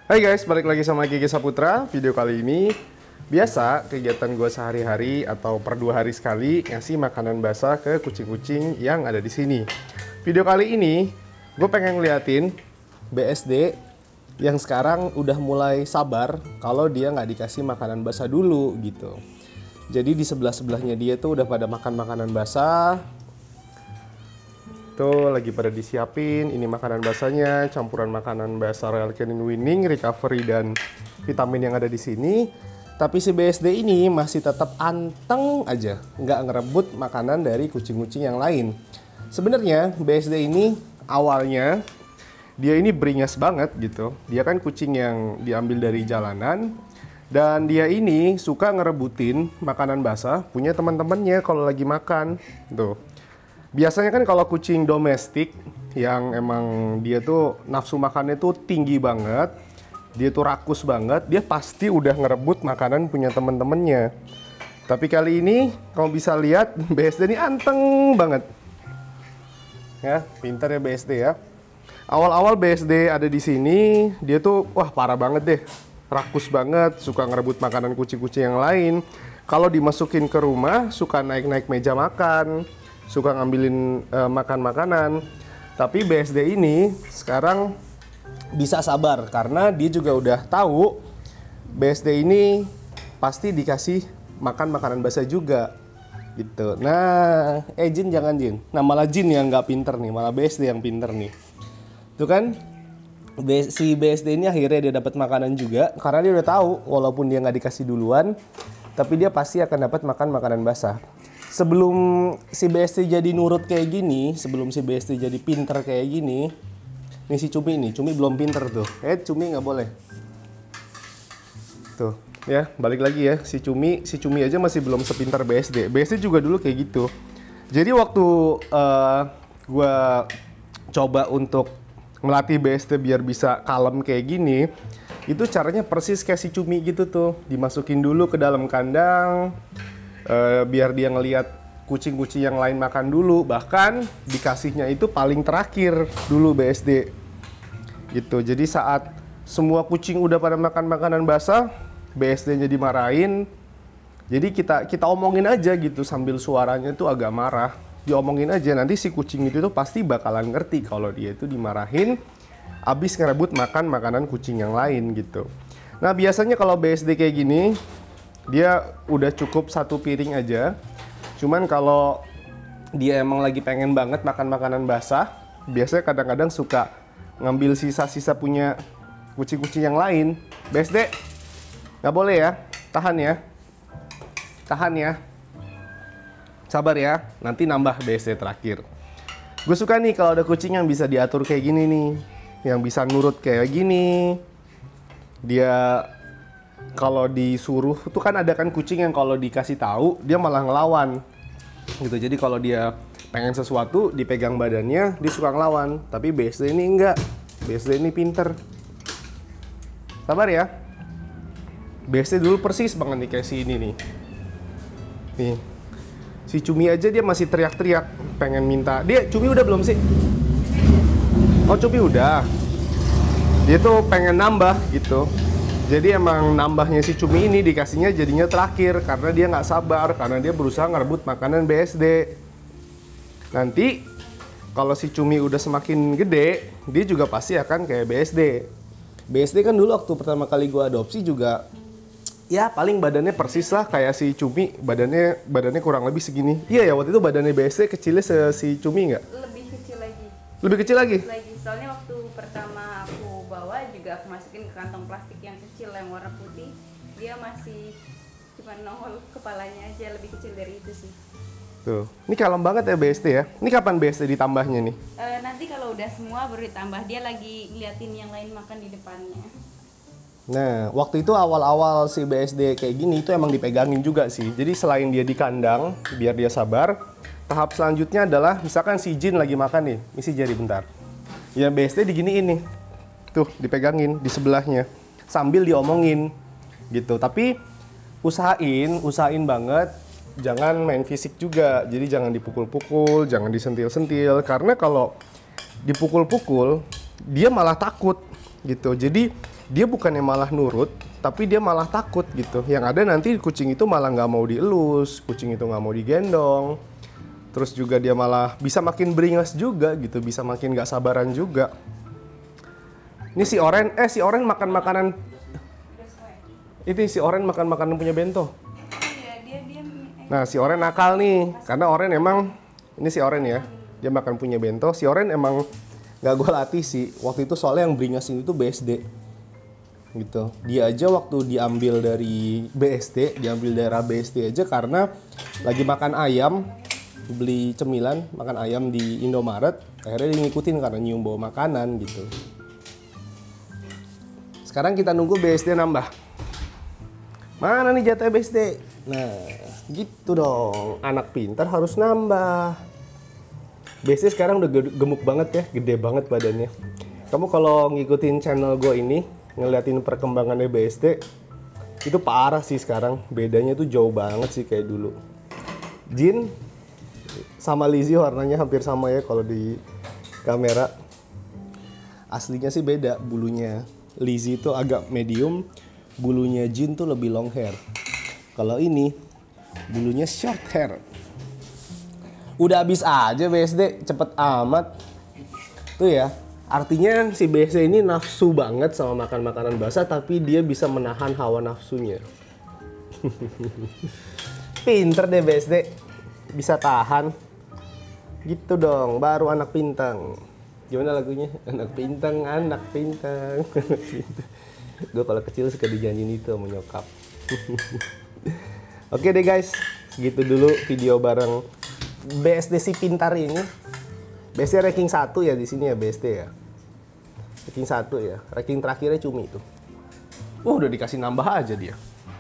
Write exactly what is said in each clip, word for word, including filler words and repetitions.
Hai guys, balik lagi sama Gigi Saputra. Video kali ini biasa kegiatan gue sehari-hari atau per dua hari sekali ngasih makanan basah ke kucing-kucing yang ada di sini. Video kali ini gue pengen ngeliatin B S D yang sekarang udah mulai sabar kalau dia nggak dikasih makanan basah dulu gitu. Jadi di sebelah-sebelahnya dia tuh udah pada makan makanan basah. Tuh lagi pada disiapin, ini makanan basahnya, campuran makanan basah Royal Canin Winning, recovery dan vitamin yang ada di sini. Tapi si B S D ini masih tetap anteng aja, nggak ngerebut makanan dari kucing-kucing yang lain. Sebenarnya B S D ini awalnya dia ini beringas banget gitu. Dia kan kucing yang diambil dari jalanan dan dia ini suka ngerebutin makanan basah punya teman-temannya kalau lagi makan. Tuh. Biasanya kan kalau kucing domestik yang emang dia tuh nafsu makannya tuh tinggi banget, dia tuh rakus banget, dia pasti udah ngerebut makanan punya temen-temennya. Tapi kali ini kamu bisa lihat B S D ini anteng banget. Ya, pintar ya B S D ya. Awal-awal B S D ada di sini, dia tuh wah parah banget deh. Rakus banget, suka ngerebut makanan kucing-kucing yang lain. Kalau dimasukin ke rumah, suka naik-naik meja makan, suka ngambilin uh, makan makanan. Tapi B S D ini sekarang bisa sabar karena dia juga udah tahu B S D ini pasti dikasih makan makanan basah juga gitu. Nah, eh Jin jangan Jin. Nah malah Jin yang nggak pinter nih, malah B S D yang pinter nih. Tuh kan, B si B S D ini akhirnya dia dapat makanan juga karena dia udah tahu walaupun dia nggak dikasih duluan, tapi dia pasti akan dapat makan makanan basah. Sebelum si B S D jadi nurut kayak gini, sebelum si B S D jadi pinter kayak gini, nih si Cumi nih, Cumi belum pinter tuh. Eh, Cumi nggak boleh. Tuh, ya balik lagi ya, si Cumi, si Cumi aja masih belum sepintar B S D. B S D juga dulu kayak gitu. Jadi waktu uh, gue coba untuk melatih B S D biar bisa kalem kayak gini, itu caranya persis kayak si Cumi gitu tuh, dimasukin dulu ke dalam kandang. Uh, biar dia ngelihat kucing-kucing yang lain makan dulu, bahkan dikasihnya itu paling terakhir dulu B S D gitu. Jadi saat semua kucing udah pada makan makanan basah, B S D-nya dimarahin. Jadi kita kita omongin aja gitu sambil suaranya tuh agak marah, diomongin aja, nanti si kucing itu tuh pasti bakalan ngerti kalau dia itu dimarahin abis ngerebut makan makanan kucing yang lain gitu. Nah biasanya kalau B S D kayak gini dia udah cukup satu piring aja. Cuman kalau dia emang lagi pengen banget makan makanan basah, biasanya kadang-kadang suka ngambil sisa-sisa punya kucing-kucing yang lain. B S D, nggak boleh ya, tahan ya, tahan ya, sabar ya, nanti nambah B S D terakhir. Gue suka nih kalau ada kucing yang bisa diatur kayak gini nih, yang bisa nurut kayak gini. Dia kalau disuruh tuh kan ada kan kucing yang kalau dikasih tahu dia malah ngelawan gitu. Jadi kalau dia pengen sesuatu dipegang badannya dia suka ngelawan. Tapi B S D ini enggak, B S D ini pinter. Sabar ya. B S D dulu persis banget nih kayak si ini nih. Nih si Cumi aja dia masih teriak-teriak pengen minta. Dia Cumi udah belum sih? Oh Cumi udah. Dia tuh pengen nambah gitu. Jadi emang nambahnya si Cumi ini dikasihnya jadinya terakhir karena dia nggak sabar, karena dia berusaha ngerebut makanan B S D. Nanti kalau si Cumi udah semakin gede, dia juga pasti akan kayak B S D. B S D kan dulu waktu pertama kali gua adopsi juga, ya paling badannya persis lah kayak si Cumi, badannya badannya kurang lebih segini. Iya ya waktu itu badannya B S D kecilnya se si Cumi nggak? Lebih kecil lagi. Lebih kecil lagi? Lagi, soalnya waktu pertama aku bawa juga aku masukin ke kantong plastik yang kecil yang warna putih, dia masih cuma nongol kepalanya aja, lebih kecil dari itu sih. Tuh, ini kalem banget ya B S D ya. Ini kapan B S D ditambahnya nih? E, nanti kalau udah semua baru ditambah, dia lagi ngeliatin yang lain makan di depannya. Nah, waktu itu awal-awal si B S D kayak gini itu emang dipegangin juga sih. Jadi selain dia di kandang, biar dia sabar, tahap selanjutnya adalah misalkan si Jin lagi makan nih, isi jari bentar. Ya B S D diginiin nih, tuh dipegangin di sebelahnya, sambil diomongin gitu. Tapi usahain, usahain banget jangan main fisik juga. Jadi jangan dipukul-pukul, jangan disentil-sentil. Karena kalau dipukul-pukul, dia malah takut gitu. Jadi dia bukannya malah nurut, tapi dia malah takut gitu. Yang ada nanti kucing itu malah nggak mau dielus, kucing itu nggak mau digendong. Terus juga dia malah bisa makin beringas juga gitu, bisa makin nggak sabaran juga. Ini si Oren, eh si Oren makan makanan. Itu si Oren makan makanan punya Bento. Nah si Oren nakal nih, karena Oren emang, ini si Oren ya, dia makan punya Bento. Si Oren emang nggak gue latih sih, waktu itu soalnya yang beringas ini tuh B S D. Gitu. Dia aja waktu diambil dari B S D, diambil daerah B S D aja karena lagi makan ayam, beli cemilan, makan ayam di Indomaret, akhirnya dia ngikutin karena nyium bau makanan gitu. Sekarang kita nunggu B S D nambah. Mana nih jatah B S D? Nah, gitu dong. Anak pintar harus nambah. B S D sekarang udah gemuk banget ya, gede banget badannya. Kamu kalau ngikutin channel gue ini, ngeliatin perkembangannya B S D, itu parah sih sekarang. Bedanya tuh jauh banget sih kayak dulu. Jin sama Lizzie warnanya hampir sama ya kalau di kamera. Aslinya sih beda bulunya. Lizzie itu agak medium, bulunya Jin tuh lebih long hair. Kalau ini bulunya short hair. Udah habis aja B S D, cepet amat. Tuh ya, artinya si B S D ini nafsu banget sama makan makanan basah, tapi dia bisa menahan hawa nafsunya. Pinter deh B S D, bisa tahan. Gitu dong, baru anak pintang. Gimana lagunya? Anak pintang, anak pintang. Gue kalau kecil suka dijanjiin itu sama nyokap. Oke deh guys, segitu dulu video bareng B S D si pintar ini. B S D ranking satu ya di sini ya B S D ya. Ranking satu ya. Ranking terakhirnya Cumi itu. Wah, udah dikasih nambah aja dia.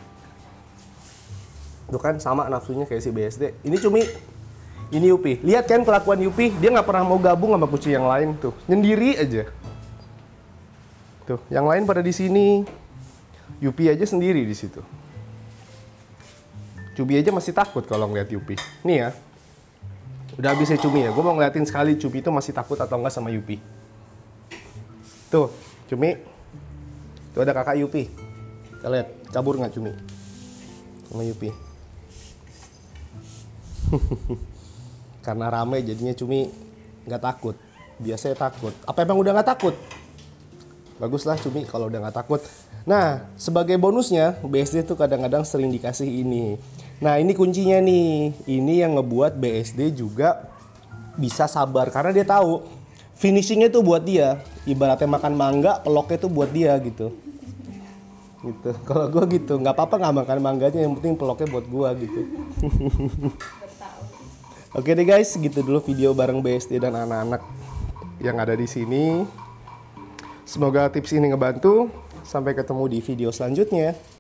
Tuh kan sama nafsunya kayak si B S D. Ini Cumi. Ini Yupi. Lihat kan kelakuan Yupi, dia nggak pernah mau gabung sama kucing yang lain tuh. Sendiri aja. Tuh, yang lain pada di sini. Yupi aja sendiri di situ. Cumi aja masih takut kalau ngeliat Yupi. Nih ya. Udah habis ya Cumi ya. Gue mau ngeliatin sekali Cumi itu masih takut atau enggak sama Yupi. Tuh, Cumi. Tuh ada kakak Yupi. Kita lihat, kabur nggak Cumi sama Yupi. Karena rame jadinya Cumi nggak takut. Biasanya takut. Apa emang udah nggak takut? Baguslah Cumi kalau udah nggak takut. Nah, sebagai bonusnya B S D tuh kadang-kadang sering dikasih ini. Nah, ini kuncinya nih. Ini yang ngebuat B S D juga bisa sabar karena dia tahu finishingnya tuh buat dia. Ibaratnya makan mangga, peloknya tuh buat dia gitu. Gitu. Kalau gue gitu, nggak apa-apa nggak makan mangganya, yang penting peloknya buat gue gitu. Oke deh guys, gitu dulu video bareng B S D dan anak-anak yang ada di sini. Semoga tips ini ngebantu. Sampai ketemu di video selanjutnya.